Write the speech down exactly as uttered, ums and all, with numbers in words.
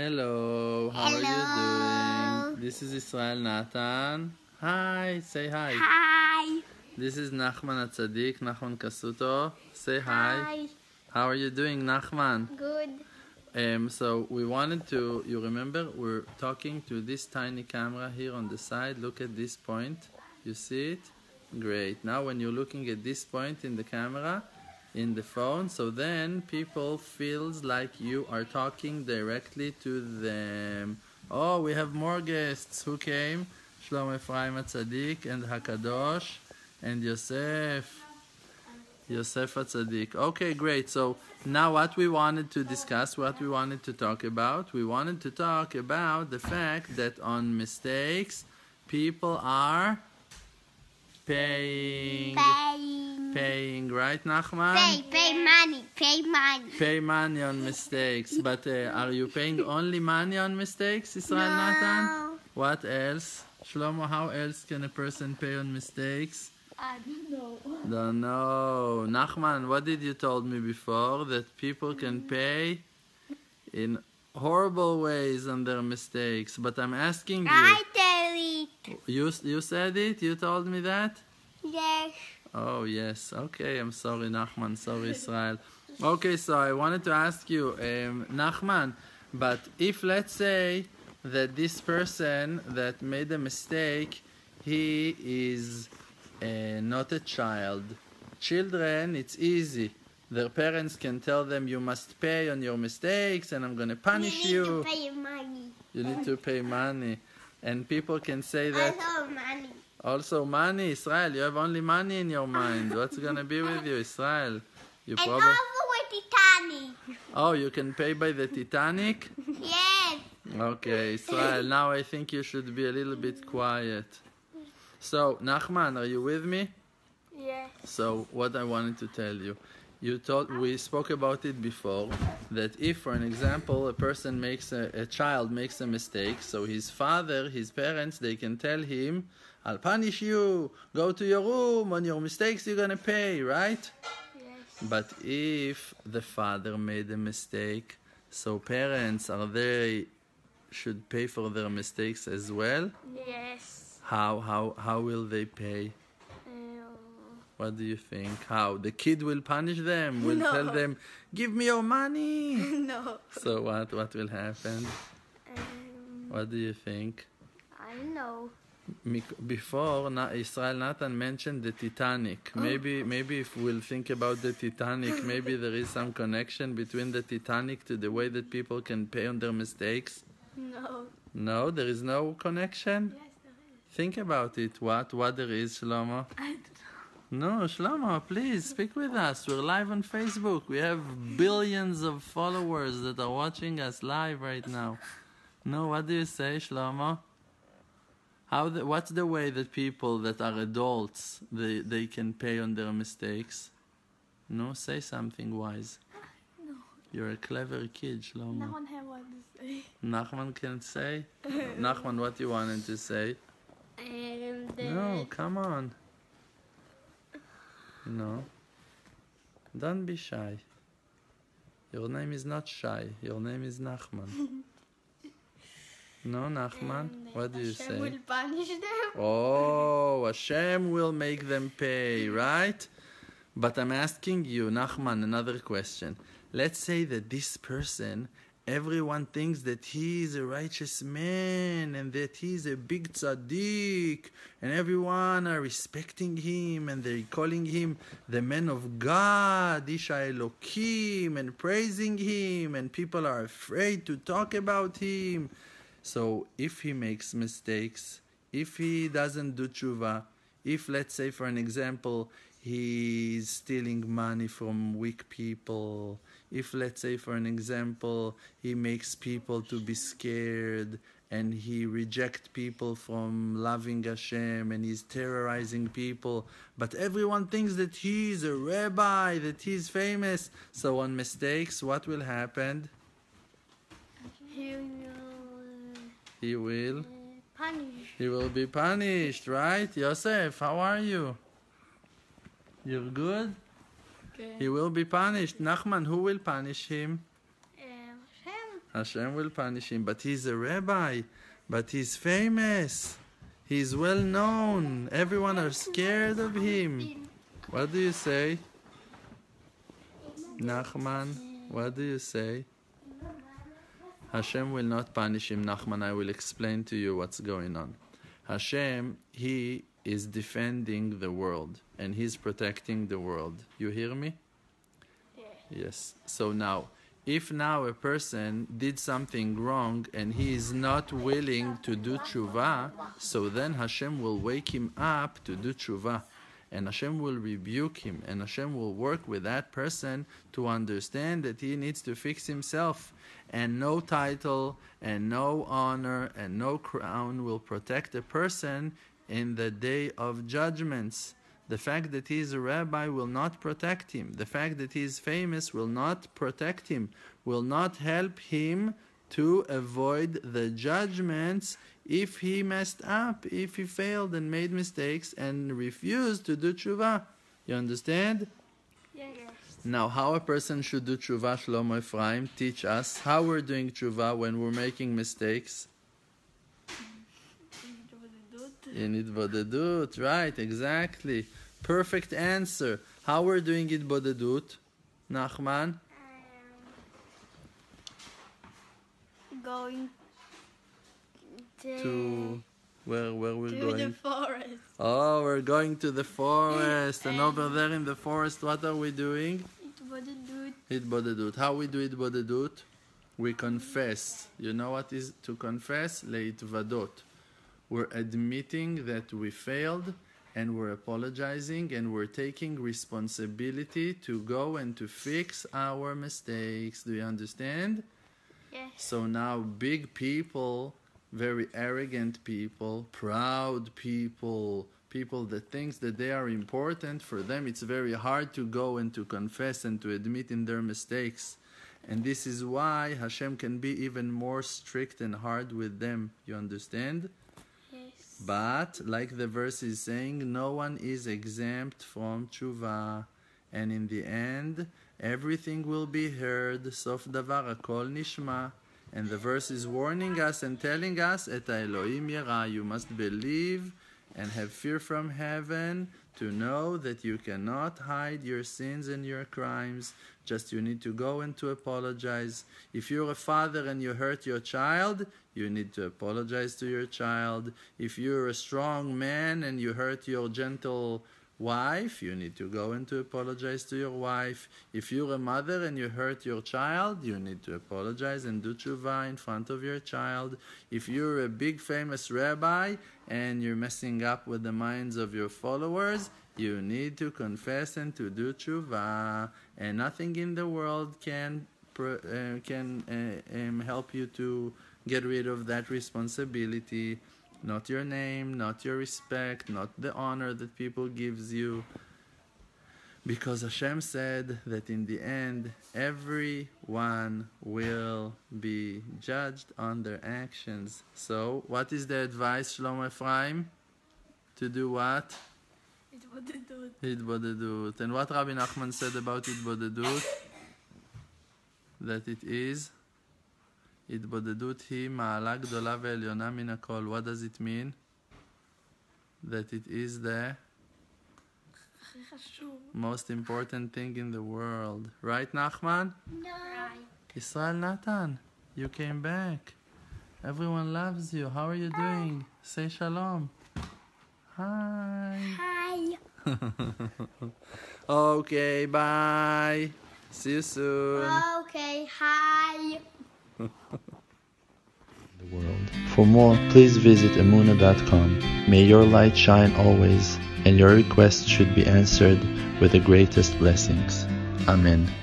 Hello, how Hello. are you doing? This is Israel Nathan. Hi, say hi. Hi. This is Nachman Atzadik, Nachman Kasuto. Say hi. Hi. How are you doing, Nachman? Good. Um, so we wanted to, you remember, we're talking to this tiny camera here on the side. Look at this point. You see it? Great. Now when you're looking at this point in the camera, in the phone, so then people feels like you are talking directly to them. Oh, we have more guests. Who came? Shlomo Ephraim Atzadik and Hakadosh and Yosef. Yosef Atzadik. Okay, great. So now what we wanted to discuss, what we wanted to talk about, we wanted to talk about the fact that on mistakes, people are paying. Paying. Paying, right, Nachman? Pay, pay money, pay money. Pay money on mistakes. But uh, are you paying only money on mistakes, Israel Nathan? No. What else? Shlomo, how else can a person pay on mistakes? I don't know. Don't know. Nachman, what did you told me before? That people can pay in horrible ways on their mistakes. But I'm asking you. I tell it. You, you said it? You told me that? Yes. Oh, yes. Okay, I'm sorry, Nachman. Sorry, Israel. Okay, so I wanted to ask you, um, Nachman, but if let's say that this person that made a mistake, he is uh, not a child. Children, it's easy. Their parents can tell them, you must pay on your mistakes and I'm going to punish you. you. need to pay money. You need to pay money. And people can say that... Also money. Also money, Israel, you have only money in your mind. What's going to be with you, Israel? You And probably... also with Titanic. Oh, you can pay by the Titanic? Yes. Okay, Israel, now I think you should be a little bit quiet. So, Nachman, are you with me? Yes. So, what I wanted to tell you. You told, we spoke about it before, that if, for an example, a person makes a, a child makes a mistake, so his father, his parents, they can tell him, I'll punish you, go to your room, on your mistakes you're gonna pay, right? Yes. But if the father made a mistake, so parents, are they, should pay for their mistakes as well? Yes. How, how, how will they pay? What do you think? How? The kid will punish them? Will No. tell them, give me your money? No. So what? What will happen? Um, What do you think? I don't know. Mik- Before, Na- Israel Nathan mentioned the Titanic. Maybe, maybe if we'll think about the Titanic, maybe there is some connection between the Titanic to the way that people can pay on their mistakes. No. No, there is no connection. Yes, there is. Think about it. What? What there is, Shlomo? I don't know. No, Shlomo, please speak with us. We're live on Facebook. We have billions of followers that are watching us live right now. No, what do you say, Shlomo? How? The, what's the way that people that are adults they they can pay on their mistakes? No, say something wise. No. You're a clever kid, Shlomo. No one has what to say. Nachman can say. Nachman, what you wanted to say? Um, the No, come on. No. Don't be shy. Your name is not shy. Your name is Nachman. No, Nachman? um, What do you Hashem say? will punish them. Oh, Hashem will make them pay, right? But I'm asking you, Nachman, another question. Let's say that this person, everyone thinks that he is a righteous man and that he's a big tzaddik and everyone are respecting him and they're calling him the man of God, Isha Elokim, and praising him, and people are afraid to talk about him. So if he makes mistakes, if he doesn't do tshuva, if, let's say, for an example, he's stealing money from weak people, if, let's say, for an example, he makes people to be scared and he rejects people from loving Hashem and he's terrorizing people, but everyone thinks that he's a rabbi, that he's famous. So on mistakes, what will happen? He will He will... uh, punish. He will be punished, right? Yosef, how are you? You're good? Okay. He will be punished. Nachman, who will punish him? Uh, Hashem Hashem will punish him. But he's a rabbi. But he's famous. He's well known. Everyone are scared of him. What do you say? Nachman, what do you say? Hashem will not punish him, Nachman. I will explain to you what's going on. Hashem, he is defending the world. And he's protecting the world. You hear me? Yeah. Yes. So now, if now a person did something wrong and he is not willing to do tshuva, so then Hashem will wake him up to do tshuva. And Hashem will rebuke him. And Hashem will work with that person to understand that he needs to fix himself. And no title and no honor and no crown will protect a person in the day of judgments. The fact that he is a rabbi will not protect him. The fact that he is famous will not protect him, will not help him to avoid the judgments if he messed up, if he failed and made mistakes and refused to do tshuva. You understand? Yes. Now, how a person should do tshuva, Shlomo Ephraim, teach us how we're doing tshuva when we're making mistakes. In Itbodedut, right, exactly. Perfect answer. How we're doing Itbodedut, Nachman? Um, going to, To where where we're to going? the forest. Oh, we're going to the forest. And over there in the forest, what are we doing? Itbodedut. Itbodedut. How we do Itbodedut? We confess. You know what is to confess? Leitvadot. We're admitting that we failed and we're apologizing and we're taking responsibility to go and to fix our mistakes. Do you understand? Yes. So now big people, very arrogant people, proud people, people that think that they are important, for them it's very hard to go and to confess and to admit in their mistakes. And this is why Hashem can be even more strict and hard with them. You understand? Yes. But, like the verse is saying, no one is exempt from tshuva. And in the end, everything will be heard. Sof davar hakol nishma. And the verse is warning us and telling us, Et Elohim yera, you must believe and have fear from heaven to know that you cannot hide your sins and your crimes. Just you need to go and to apologize. If you're a father and you hurt your child, you need to apologize to your child. If you're a strong man and you hurt your gentle wife, you need to go and to apologize to your wife. If you're a mother and you hurt your child, you need to apologize and do tshuva in front of your child. If you're a big famous rabbi and you're messing up with the minds of your followers, you need to confess and to do tshuva. And nothing in the world can uh, can uh, um, help you to get rid of that responsibility. Not your name, not your respect, not the honor that people gives you. Because Hashem said that in the end, everyone will be judged on their actions. So, what is the advice, Shlomo Ephraim? To do what? Itbodedut. Itbodedut. And what Rabbi Nachman said about Itbodedut? That it is... התבודדות היא מעלה גדולה ועליונה מן הכל. What does it mean? That it is the most important thing in the world. Right, Nachman? No. Right. Israel Natan, you came back. Everyone loves you. How are you doing? Say shalom. Hi. Hi. Okay, bye. See you soon. Okay, hi. The world. For more, please visit emuna dot com. May your light shine always, and your requests should be answered with the greatest blessings. Amen.